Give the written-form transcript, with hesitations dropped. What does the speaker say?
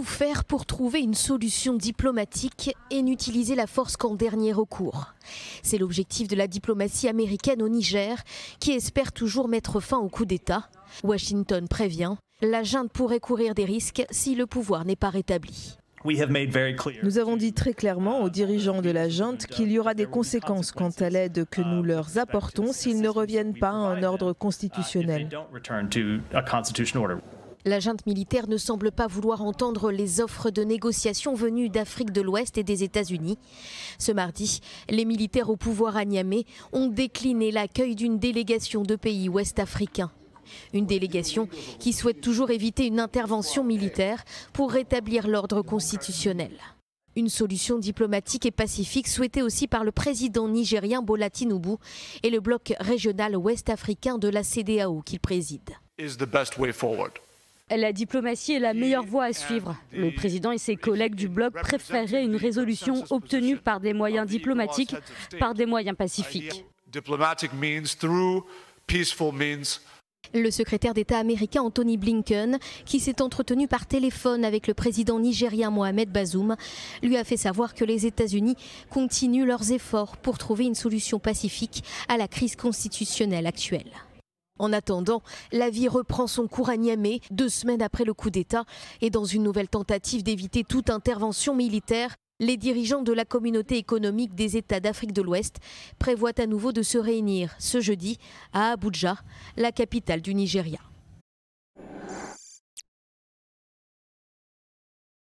Tout faire pour trouver une solution diplomatique et n'utiliser la force qu'en dernier recours. C'est l'objectif de la diplomatie américaine au Niger, qui espère toujours mettre fin au coup d'État. Washington prévient, la junte pourrait courir des risques si le pouvoir n'est pas rétabli. Nous avons dit très clairement aux dirigeants de la junte qu'il y aura des conséquences quant à l'aide que nous leur apportons s'ils ne reviennent pas à un ordre constitutionnel. La junte militaire ne semble pas vouloir entendre les offres de négociation venues d'Afrique de l'Ouest et des États-Unis. Ce mardi, les militaires au pouvoir à Niamey ont décliné l'accueil d'une délégation de pays ouest-africains. Une délégation qui souhaite toujours éviter une intervention militaire pour rétablir l'ordre constitutionnel. Une solution diplomatique et pacifique souhaitée aussi par le président nigérien Bola Tinubu et le bloc régional ouest-africain de la CEDEAO qu'il préside. La diplomatie est la meilleure voie à suivre. Le président et ses collègues du bloc préféraient une résolution obtenue par des moyens diplomatiques, par des moyens pacifiques. Le secrétaire d'État américain Anthony Blinken, qui s'est entretenu par téléphone avec le président nigérien Mohamed Bazoum, lui a fait savoir que les États-Unis continuent leurs efforts pour trouver une solution pacifique à la crise constitutionnelle actuelle. En attendant, la vie reprend son cours à Niamey, 2 semaines après le coup d'État, et dans une nouvelle tentative d'éviter toute intervention militaire, les dirigeants de la communauté économique des États d'Afrique de l'Ouest prévoient à nouveau de se réunir ce jeudi à Abuja, la capitale du Nigeria.